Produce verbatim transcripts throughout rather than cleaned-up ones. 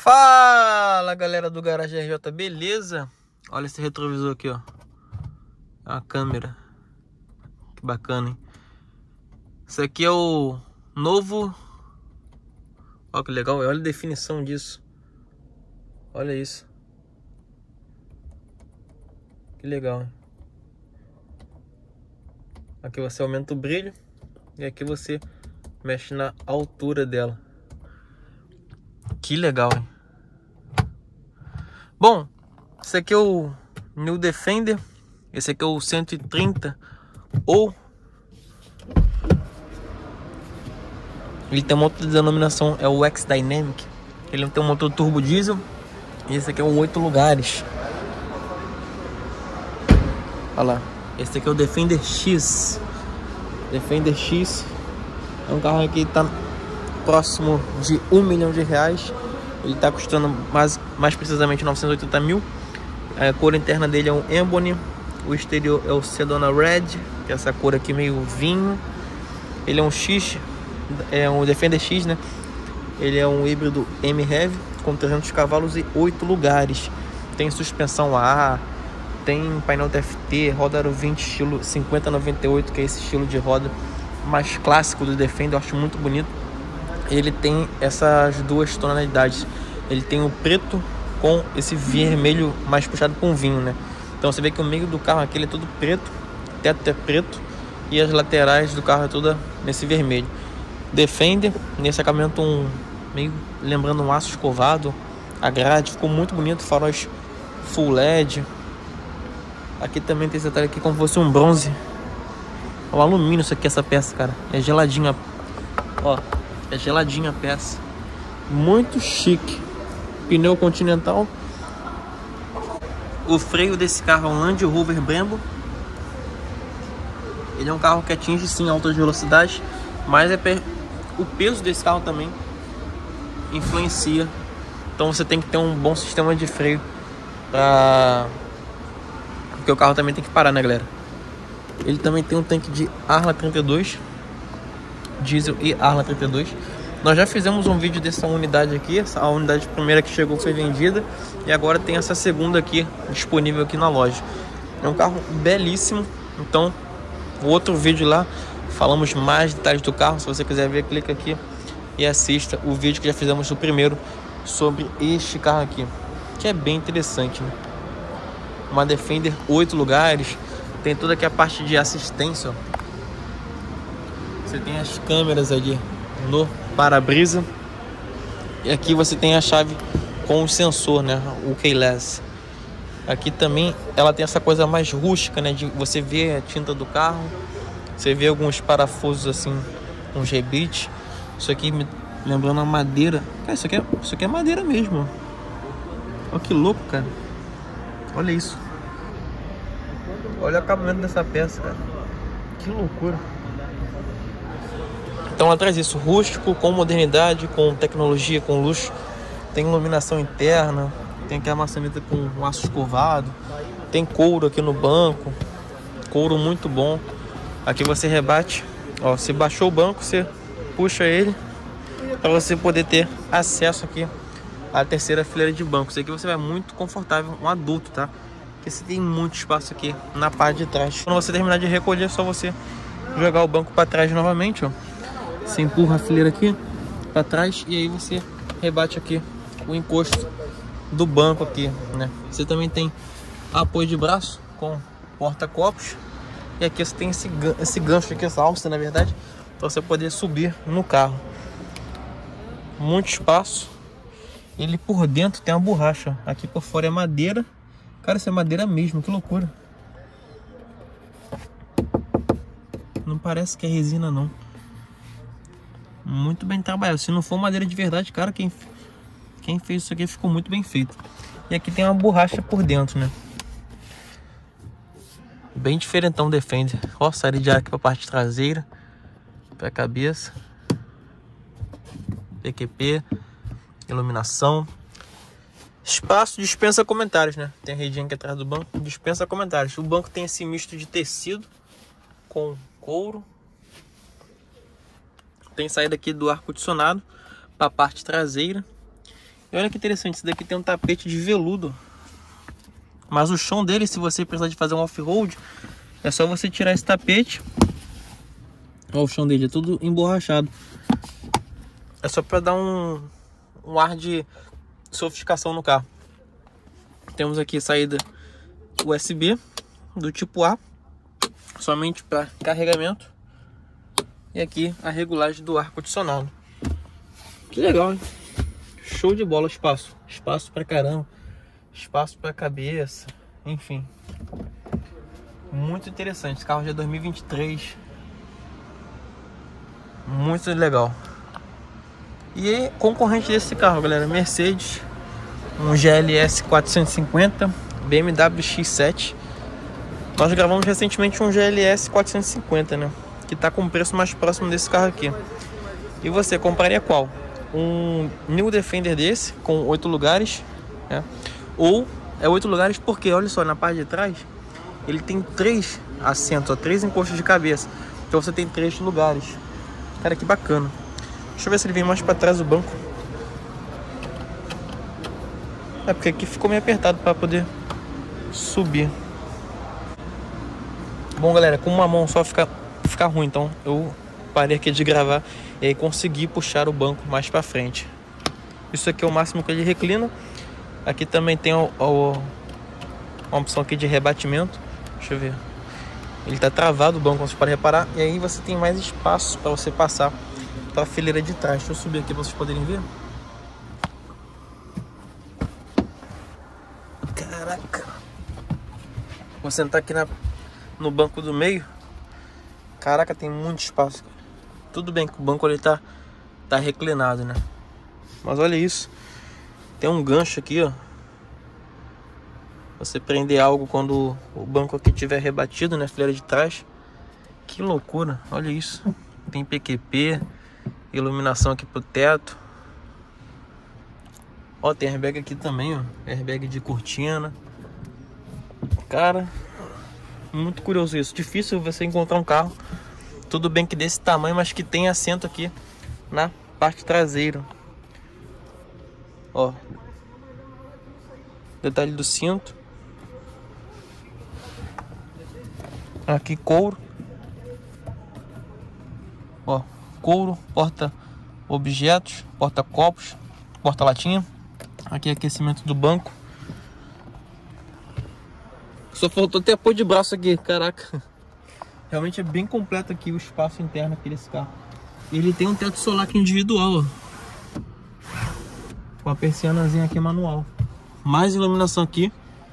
Fala, galera do Garagem R J, beleza? Olha esse retrovisor aqui, ó. É uma câmera. Que bacana, hein? Esse aqui é o novo... Olha que legal, olha a definição disso. Olha isso. Que legal, hein? Aqui você aumenta o brilho. E aqui você mexe na altura dela. Que legal, hein? Bom, esse aqui é o New Defender. Esse aqui é o cento e trinta. Ou ele tem uma outra denominação, é o X-Dynamic. Ele tem um motor turbo diesel. E esse aqui é um oito lugares. Olha lá. Esse aqui é o Defender X. Defender X é um carro que está próximo de um milhão de reais. Ele está custando mais, mais precisamente novecentos e oitenta mil. A cor interna dele é um Ebony. O exterior é o Sedona Red, que é essa cor aqui meio vinho. Ele é um X, é um Defender X, né? Ele é um híbrido M-Heavy com trezentos cavalos e oito lugares. Tem suspensão a ar, tem painel T F T, roda aro vinte estilo cinquenta noventa e oito, que é esse estilo de roda mais clássico do Defender, eu acho muito bonito. Ele tem essas duas tonalidades. Ele tem o preto com esse vermelho mais puxado com vinho, né? Então você vê que o meio do carro aqui ele é todo preto, o teto é preto e as laterais do carro é toda nesse vermelho. Defender, nesse acabamento um meio lembrando um aço escovado. A grade ficou muito bonito, faróis full L E D. Aqui também tem esse detalhe aqui como se fosse um bronze. O alumínio isso aqui, essa peça, cara. É geladinha. Ó, é geladinha a peça. Muito chique. Pneu Continental. O freio desse carro é um Land Rover Brembo. Ele é um carro que atinge sim altas velocidades, mas é per... o peso desse carro também influencia. Então você tem que ter um bom sistema de freio pra... porque o carro também tem que parar, né, galera? Ele também tem um tanque de Arla trinta e dois, diesel e Arla trinta e dois. Nós já fizemos um vídeo dessa unidade aqui. A unidade primeira que chegou foi vendida e agora tem essa segunda aqui disponível aqui na loja. É um carro belíssimo. Então, o outro vídeo lá falamos mais detalhes do carro. Se você quiser ver, clica aqui e assista o vídeo que já fizemos do primeiro sobre este carro aqui, que é bem interessante, né? Uma Defender oito lugares. Tem toda aqui a parte de assistência, ó. Você tem as câmeras ali no para-brisa. E aqui você tem a chave com o sensor, né? O keyless. Aqui também ela tem essa coisa mais rústica, né? De você ver a tinta do carro. Você vê alguns parafusos assim, uns rebites. Isso aqui me lembrando a madeira. Cara, isso aqui é, isso aqui é madeira mesmo. Olha que louco, cara. Olha isso. Olha o acabamento dessa peça, cara. Que loucura. Então ela traz isso, rústico, com modernidade, com tecnologia, com luxo. Tem iluminação interna, tem aqui a maçaneta com um aço escovado, tem couro aqui no banco, couro muito bom. Aqui você rebate, ó, você baixou o banco, você puxa ele para você poder ter acesso aqui à terceira fileira de banco. Isso aqui você vai muito confortável, um adulto, tá? Porque você tem muito espaço aqui na parte de trás. Quando você terminar de recolher, é só você jogar o banco para trás novamente, ó. Você empurra a fileira aqui para trás e aí você rebate aqui o encosto do banco aqui, né? Você também tem apoio de braço com porta-copos. E aqui você tem esse, esse gancho aqui, essa alça, na verdade, para você poder subir no carro. Muito espaço. Ele por dentro tem uma borracha. Aqui por fora é madeira. Cara, isso é madeira mesmo, que loucura. Não parece que é resina, não. Muito bem trabalhado. Se não for madeira de verdade, cara, quem, quem fez isso aqui ficou muito bem feito. E aqui tem uma borracha por dentro, né? Bem diferentão Defender. Ó, saída de ar aqui pra parte traseira, pra cabeça. P Q P, iluminação. Espaço dispensa comentários, né? Tem a redinha aqui atrás do banco, dispensa comentários. O banco tem esse misto de tecido com couro. Tem saída aqui do ar-condicionado para a parte traseira. E olha que interessante, esse daqui tem um tapete de veludo. Mas o chão dele, se você precisar de fazer um off-road, é só você tirar esse tapete. Olha o chão dele, é tudo emborrachado. É só para dar um, um ar de sofisticação no carro. Temos aqui saída U S B do tipo A, somente para carregamento. E aqui a regulagem do ar-condicionado. Que legal, hein? Show de bola, espaço. Espaço pra caramba. Espaço pra cabeça. Enfim. Muito interessante. Esse carro já é dois mil e vinte e três. Muito legal. E aí, concorrente desse carro, galera, Mercedes. Um G L S quatrocentos e cinquenta. B M W X sete. Nós gravamos recentemente um G L S quatrocentos e cinquenta, né? Que tá com um preço mais próximo desse carro aqui. E você compraria qual? Um New Defender desse, com oito lugares, né? Ou é oito lugares porque, olha só, na parte de trás ele tem três assentos, ó, três encostos de cabeça. Então você tem três lugares. Cara, que bacana. Deixa eu ver se ele vem mais para trás do banco. É porque aqui ficou meio apertado para poder subir. Bom, galera, com uma mão só fica, fica ruim, então eu parei aqui de gravar e aí consegui puxar o banco mais para frente. Isso aqui é o máximo que ele reclina. Aqui também tem o, o, uma opção aqui de rebatimento. Deixa eu ver. Ele tá travado o banco, como vocês podem reparar. E aí você tem mais espaço para você passar para a fileira de trás. Deixa eu subir aqui para vocês poderem ver. Caraca. Vou sentar aqui na, no banco do meio. Caraca, tem muito espaço. Tudo bem que o banco ele tá, tá reclinado, né? Mas olha isso. Tem um gancho aqui, ó. Você prender algo quando o banco aqui tiver rebatido, né? Fileira de trás. Que loucura, olha isso. Tem P Q P. Iluminação aqui pro teto. Ó, tem airbag aqui também, ó. Airbag de cortina. Cara, muito curioso isso. Difícil você encontrar um carro, tudo bem que desse tamanho, mas que tem assento aqui na parte traseira. Ó, detalhe do cinto. Aqui couro. Ó, couro, porta objetos, porta copos, porta latinha. Aqui aquecimento do banco. Só faltou ter apoio de braço aqui, caraca. Realmente é bem completo aqui o espaço interno aqui desse carro. Ele tem um teto solar aqui individual, ó. Com a persianazinha aqui manual. Mais iluminação aqui.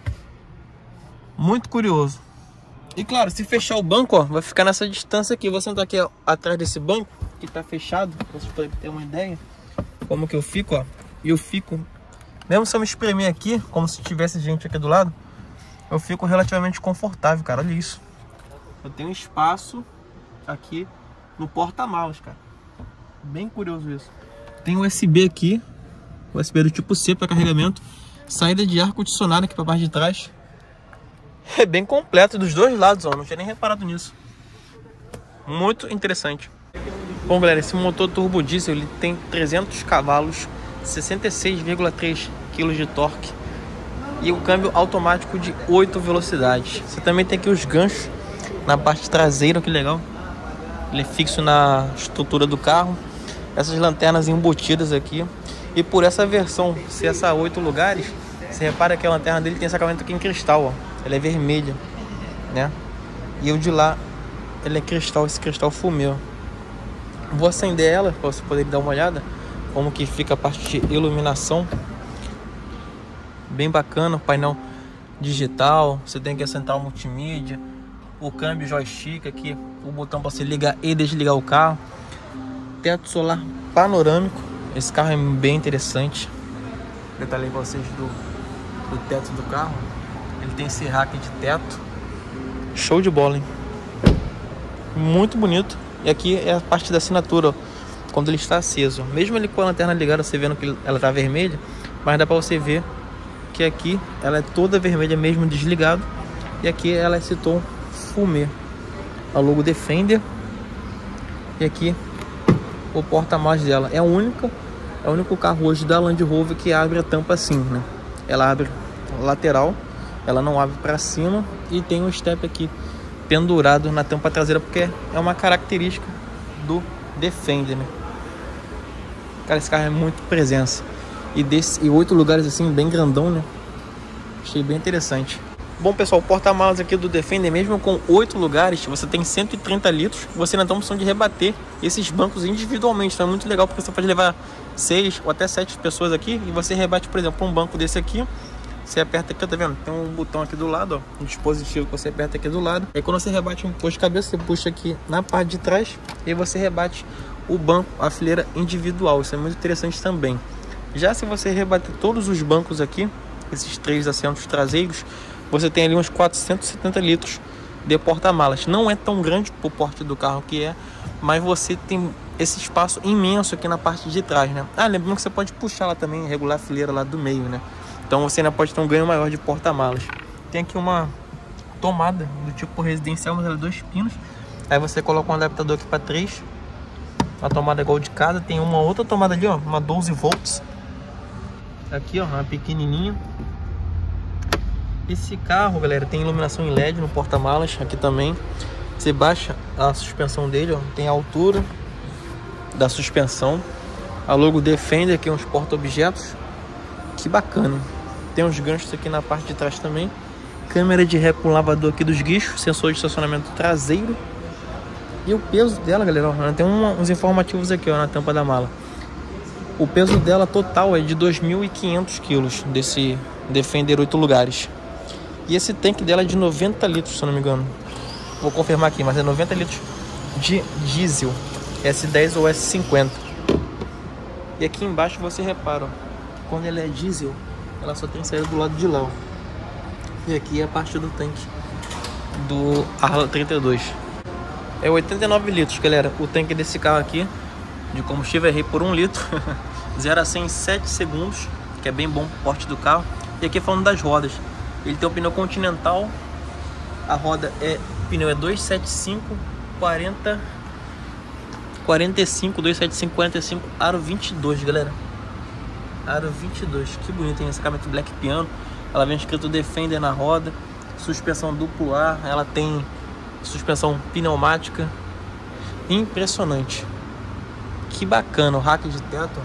Muito curioso. E claro, se fechar o banco, ó, vai ficar nessa distância aqui. Vou sentar aqui, ó, atrás desse banco, que tá fechado, pra vocês poderem ter uma ideia como que eu fico, ó. E eu fico, mesmo se eu me espremer aqui, como se tivesse gente aqui do lado, eu fico relativamente confortável, cara. Olha isso. Eu tenho espaço aqui no porta-malas, cara. Bem curioso isso. Tem U S B aqui, U S B do tipo C para carregamento. Saída de ar-condicionado aqui para a parte de trás. É bem completo dos dois lados, ó. Não tinha nem reparado nisso. Muito interessante. Bom, galera, esse motor turbo diesel ele tem trezentos cavalos, sessenta e seis vírgula três quilos de torque e o câmbio automático de oito velocidades. Você também tem aqui os ganchos na parte traseira, que legal. Ele é fixo na estrutura do carro. Essas lanternas embutidas aqui. E por essa versão, se essa oito lugares, você repara que a lanterna dele tem esse acabamento aqui em cristal, ó. Ela é vermelha, né? E o de lá, ele é cristal, esse cristal fumê, ó. Vou acender ela para você poder dar uma olhada como que fica a parte de iluminação. Bem bacana, painel digital. Você tem aqui a central multimídia, o câmbio joystick aqui, o botão para você ligar e desligar o carro. Teto solar panorâmico. Esse carro é bem interessante. Detalhei para vocês do, do teto do carro. Ele tem esse rack de teto. Show de bola, hein? Muito bonito. E aqui é a parte da assinatura, ó, quando ele está aceso. Mesmo ele com a lanterna ligada, você vendo que ela está vermelha, mas dá para você ver que aqui ela é toda vermelha mesmo desligado. E aqui ela é esse tom fumê. A logo Defender. E aqui o porta-malas dela. É a única É o único carro hoje da Land Rover que abre a tampa assim, né? Ela abre lateral, ela não abre para cima e tem um step aqui pendurado na tampa traseira, porque é uma característica do Defender, né? Cara, esse carro é muito presença. E desse, e oito lugares assim, bem grandão, né? Achei bem interessante. Bom, pessoal, o porta-malas aqui do Defender, mesmo com oito lugares, você tem cento e trinta litros. Você ainda tem a opção de rebater esses bancos individualmente. Então é muito legal, porque você pode levar seis ou até sete pessoas aqui e você rebate, por exemplo, um banco desse aqui. Você aperta aqui, tá vendo? Tem um botão aqui do lado, ó, um dispositivo que você aperta aqui do lado. Aí quando você rebate um posto de cabeça, você puxa aqui na parte de trás e aí você rebate o banco, a fileira individual. Isso é muito interessante também. Já se você rebater todos os bancos aqui, esses três assentos traseiros, você tem ali uns quatrocentos e setenta litros de porta-malas. Não é tão grande pro porte do carro que é, mas você tem esse espaço imenso aqui na parte de trás, né? Ah, lembrando que você pode puxar lá também, regular a fileira lá do meio, né? Então você ainda pode ter um ganho maior de porta-malas. Tem aqui uma tomada do tipo residencial, mas ela é dois pinos. Aí você coloca um adaptador aqui para três. A tomada igual de casa. Tem uma outra tomada ali, ó, uma doze volts. Aqui, ó, uma pequenininha. Esse carro, galera, tem iluminação em L E D no porta-malas. Aqui também. Você baixa a suspensão dele, ó, tem a altura da suspensão. A logo Defender aqui, uns porta-objetos. Que bacana. Tem uns ganchos aqui na parte de trás também. Câmera de ré com lavador aqui dos guichos. Sensor de estacionamento traseiro. E o peso dela, galera, ó, tem um, uns informativos aqui, ó, na tampa da mala. O peso dela total é de dois mil e quinhentos quilos, desse Defender oito lugares. E esse tanque dela é de noventa litros, se eu não me engano. Vou confirmar aqui, mas é noventa litros de diesel, S dez ou S cinquenta. E aqui embaixo você repara, ó, quando ela é diesel, ela só tem saída do lado de lá, ó. E aqui é a parte do tanque do Arla trinta e dois. É oitenta e nove litros, galera. O tanque desse carro aqui de combustível, errei por um litro. zero a cem em sete segundos, que é bem bom pro porte do carro. E aqui falando das rodas, ele tem um pneu Continental. A roda é, o pneu é dois setenta e cinco, quarenta, quarenta e cinco, dois setenta e cinco, quarenta e cinco, aro vinte e dois, galera. Aro vinte e dois, que bonito, tem esse acabamento Black Piano. Ela vem escrito Defender na roda. Suspensão duplo ar, ela tem suspensão pneumática. Impressionante. Que bacana, o rack de teto.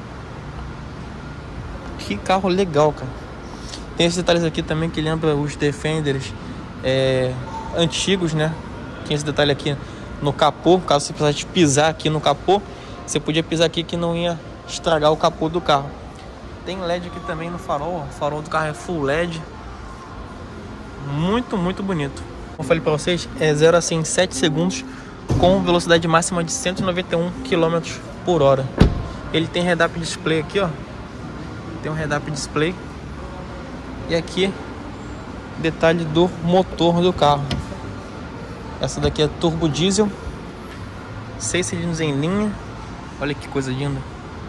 Que carro legal, cara. Tem esses detalhes aqui também que lembra os Defenders é, antigos, né? Tem esse detalhe aqui no capô. Caso você precisasse pisar aqui no capô, você podia pisar aqui que não ia estragar o capô do carro. Tem L E D aqui também no farol. O farol do carro é full L E D. Muito, muito bonito. Como eu falei pra vocês, é zero a cem em sete segundos, com velocidade máxima de cento e noventa e um quilômetros por hora. Ele tem head-up display aqui, ó. Tem um head-up display. E aqui, detalhe do motor do carro. Essa daqui é turbo diesel, seis cilindros em linha. Olha que coisa linda.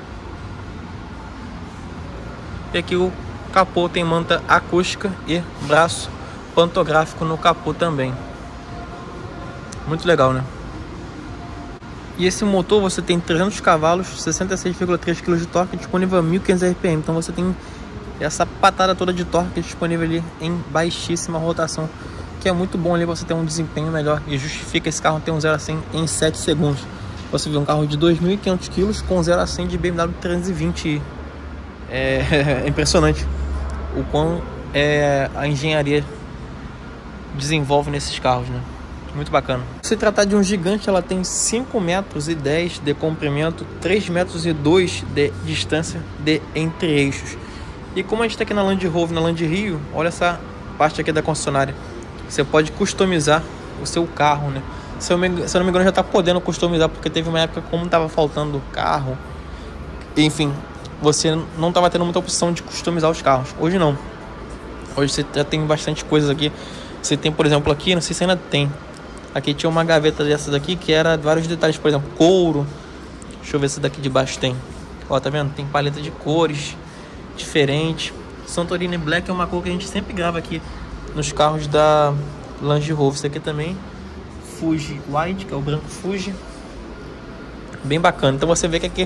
E aqui o capô tem manta acústica e braço pantográfico no capô também. Muito legal, né? E esse motor você tem trezentos cavalos, sessenta e seis vírgula três quilos de torque, disponível a mil e quinhentos R P M. Então você tem essa patada toda de torque disponível ali em baixíssima rotação, que é muito bom ali você ter um desempenho melhor e justifica esse carro ter um zero a cem em sete segundos. Você vê um carro de dois mil e quinhentos quilos com zero a cem de B M W trezentos e vinte. É, é impressionante o quão é, a engenharia desenvolve nesses carros, né? Muito bacana. Se tratar de um gigante, ela tem cinco metros e dez de comprimento, três metros e dois de distância de entre eixos. E como a gente está aqui na Land Rover, na Land Rio, olha essa parte aqui da concessionária. Você pode customizar o seu carro, né? Se eu, me, se eu não me engano, já está podendo customizar, porque teve uma época como estava faltando carro, enfim, você não estava tendo muita opção de customizar os carros. Hoje não. Hoje você já tem bastante coisas aqui. Você tem, por exemplo, aqui, não sei se ainda tem. Aqui tinha uma gaveta dessa daqui que era vários detalhes, por exemplo, couro. Deixa eu ver se daqui de baixo tem. Ó, tá vendo? Tem paleta de cores diferentes. Santorini Black é uma cor que a gente sempre grava aqui nos carros da Land Rover. Isso aqui também. Fuji White, que é o branco Fuji. Bem bacana. Então você vê que aqui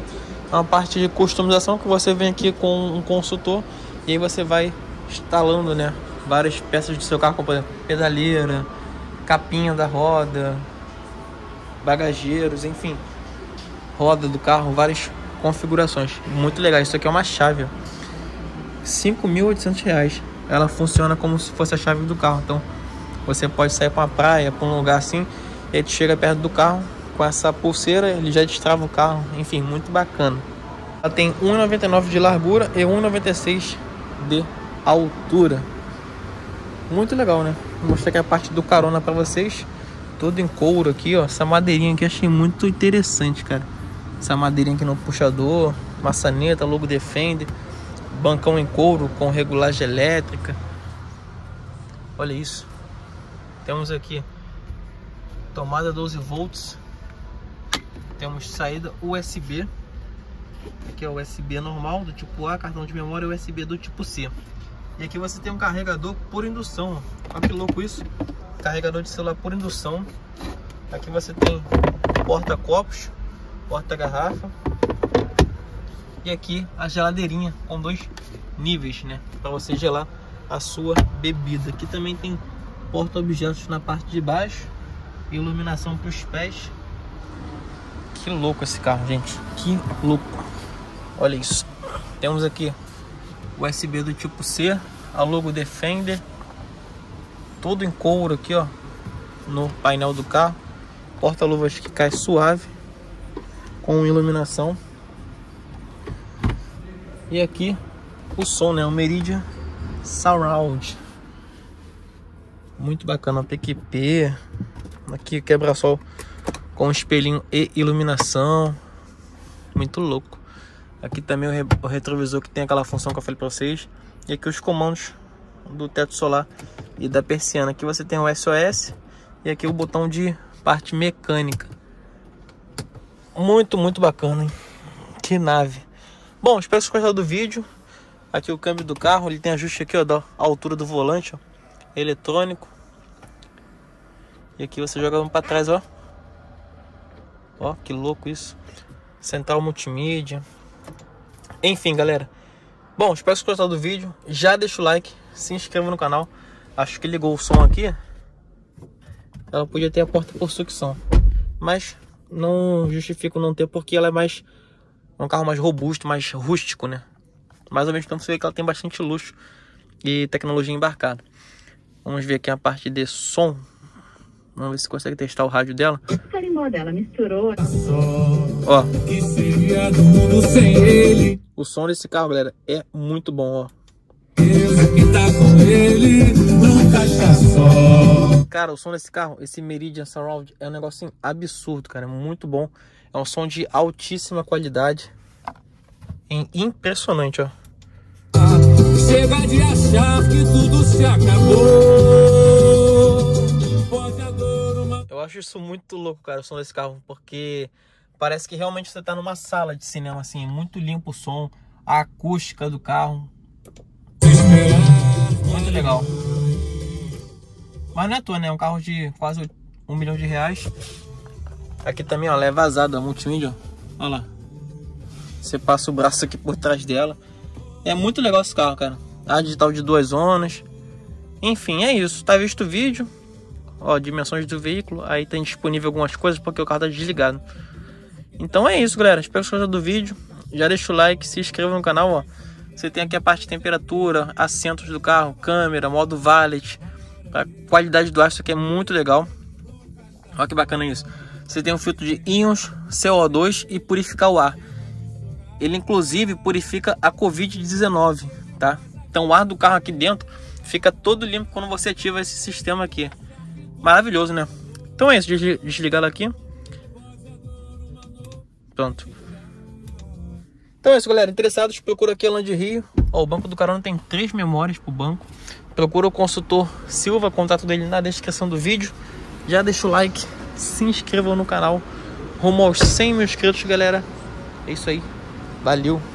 uma parte de customização que você vem aqui com um consultor e aí você vai instalando, né, várias peças do seu carro, como por exemplo, pedaleira, capinha da roda, bagageiros, enfim, roda do carro, várias configurações. Muito legal. Isso aqui é uma chave, cinco mil e oitocentos reais. Ela funciona como se fosse a chave do carro. Então você pode sair para uma praia, para um lugar assim, e aí tu chega perto do carro com essa pulseira, ele já destrava o carro. Enfim, muito bacana. Ela tem um e noventa e nove de largura e um e noventa e seis de altura. Muito legal, né? Vou mostrar aqui a parte do carona para vocês. Todo em couro aqui, ó. Essa madeirinha aqui achei muito interessante, cara. Essa madeirinha aqui no puxador, maçaneta, logo Defender, bancão em couro com regulagem elétrica. Olha isso. Temos aqui tomada doze volts. Temos saída U S B. Aqui é o U S B normal do tipo A, cartão de memória U S B do tipo C. E aqui você tem um carregador por indução. Olha que louco isso. Carregador de celular por indução. Aqui você tem porta-copos, porta-garrafa. E aqui a geladeirinha com dois níveis, né, para você gelar a sua bebida. Aqui também tem porta-objetos na parte de baixo, iluminação para os pés. Que louco esse carro, gente. Que louco. Olha isso. Temos aqui U S B do tipo C, a logo Defender, todo em couro aqui, ó, no painel do carro. Porta-luvas que cai suave, com iluminação. E aqui o som, né, o Meridian Surround. Muito bacana, P Q P. Aqui quebra-sol com espelhinho e iluminação. Muito louco. Aqui também o, re o retrovisor que tem aquela função que eu falei para vocês. E aqui os comandos do teto solar e da persiana. Aqui você tem o S O S e aqui o botão de parte mecânica. Muito, muito bacana, hein? Que nave. Bom, espero que vocês gostaram do vídeo. Aqui o câmbio do carro, ele tem ajuste aqui, ó, da altura do volante, ó, eletrônico. E aqui você joga um para trás, ó. Ó, que louco isso. Central multimídia. Enfim, galera. Bom, espero que vocês gostaram do vídeo. Já deixa o like, se inscreva no canal. Acho que ligou o som aqui. Ela podia ter a porta por sucção, mas não justifico não ter, porque ela é mais um carro mais robusto, mais rústico, né? Mas ao mesmo tempo você vê que ela tem bastante luxo e tecnologia embarcada. Vamos ver aqui a parte de som. Vamos ver se consegue testar o rádio dela. O carimbó dela misturou. Ó. Que seria do mundo sem ele. O som desse carro, galera, é muito bom, ó. Que tá com ele, nunca está só. Cara, o som desse carro, esse Meridian Surround, é um negócio assim, absurdo, cara. É muito bom. É um som de altíssima qualidade. É impressionante, ó. Chega de achar que tudo se acabou. Eu acho isso muito louco, cara, o som desse carro, porque parece que realmente você tá numa sala de cinema, assim. Muito limpo o som, a acústica do carro. Muito legal. Mas não é à toa, né? É um carro de quase um milhão de reais. Aqui também, ó, ela é vazada, a multimídia, ó. Olha lá. Você passa o braço aqui por trás dela. É muito legal esse carro, cara. A digital de duas zonas. Enfim, é isso. Tá visto o vídeo. Ó, dimensões do veículo. Aí tem disponível algumas coisas porque o carro tá desligado. Então é isso, galera. Espero que vocês gostem do vídeo. Já deixa o like, se inscreva no canal, ó. Você tem aqui a parte de temperatura, assentos do carro, câmera, modo valet. A qualidade do ar, isso aqui é muito legal. Olha que bacana isso. Você tem um filtro de íons, C O dois e purificar o ar. Ele inclusive purifica a Covid dezenove, tá? Então o ar do carro aqui dentro fica todo limpo quando você ativa esse sistema aqui. Maravilhoso, né? Então é isso, desligar ela aqui. Pronto. Então é isso, galera. Interessados, procura aqui a Land Rio. Ó, o banco do carona tem três memórias pro banco. Procura o consultor Silva, contato dele na descrição do vídeo. Já deixa o like, se inscrevam no canal. Rumo aos cem mil inscritos, galera. É isso aí. Valeu.